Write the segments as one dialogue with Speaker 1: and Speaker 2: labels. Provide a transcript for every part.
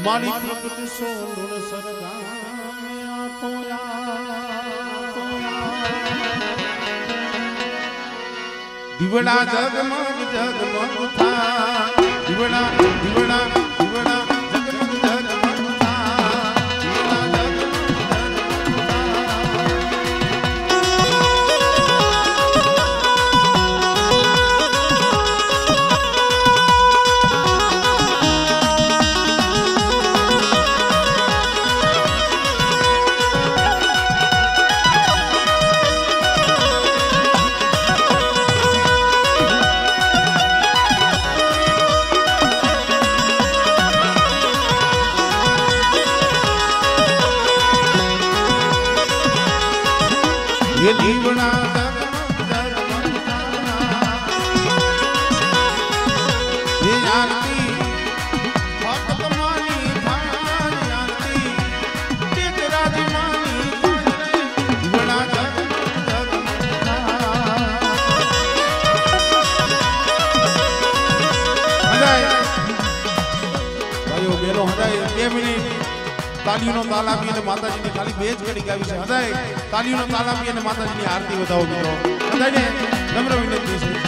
Speaker 1: मारी प्रकट सोलुण सरगाया तोया दिवड़ा जगमग जगमग था दिवड़ा दिवड़ा दिवड़ा जगमग जगमग था दिवड़ा ये दीवना जगमग ये आरती भक्त मानी थान आरती तेज राज मानी दीवना जगमग भाइयों बहनों हदाय 2 मिनिट तालियों ताला पीने माताजी ने खाली बेच के गावी છે હદાય તાલીઓનો તાલા પીને માતાજીની આરતી વધાવો મિત્રો હદાયને નમ્ર વિનંતી છે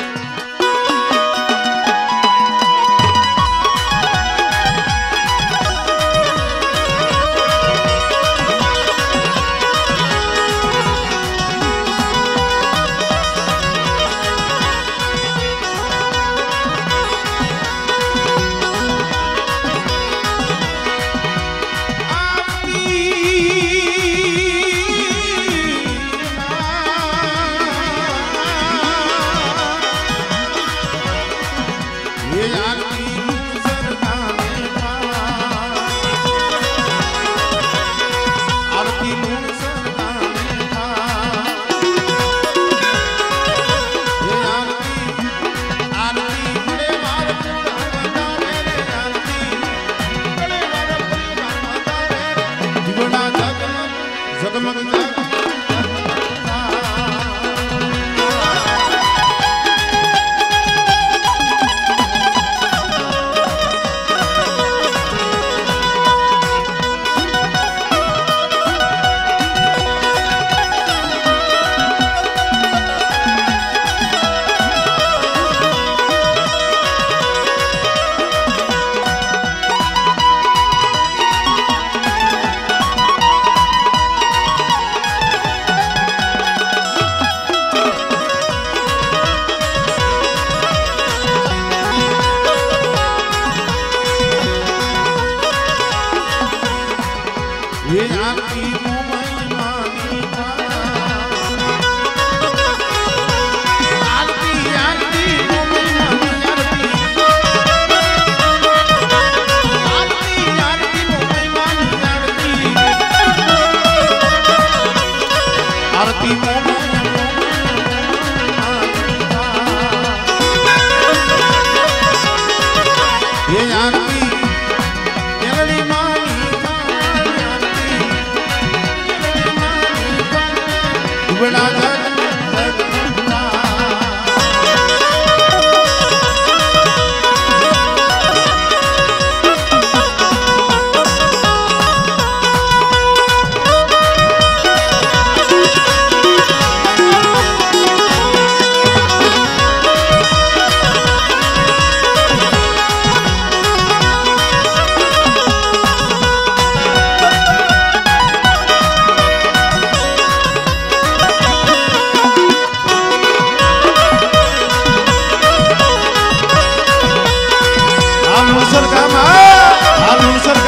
Speaker 1: जगमग ये आरती मोमई मानी था आरती आरती मोमई मानी आरती आरती आरती मोमई मानी आरती आरती मोमई ये आरती केरली मानी बड़ा सरकार